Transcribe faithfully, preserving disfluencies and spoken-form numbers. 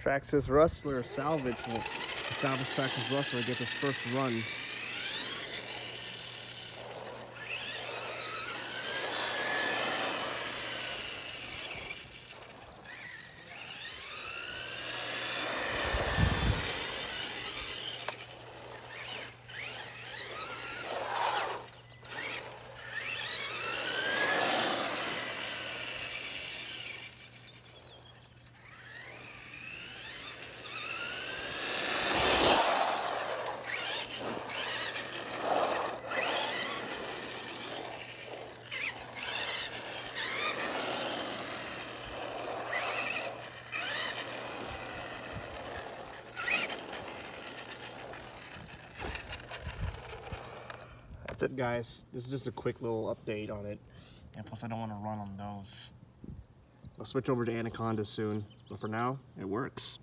Traxxas Rustler salvage. Well, the salvage Traxxas Rustler gets its first run. That's it, guys. This is just a quick little update on it. And plus I don't want to run on those. I'll switch over to Anaconda soon, but for now, it works.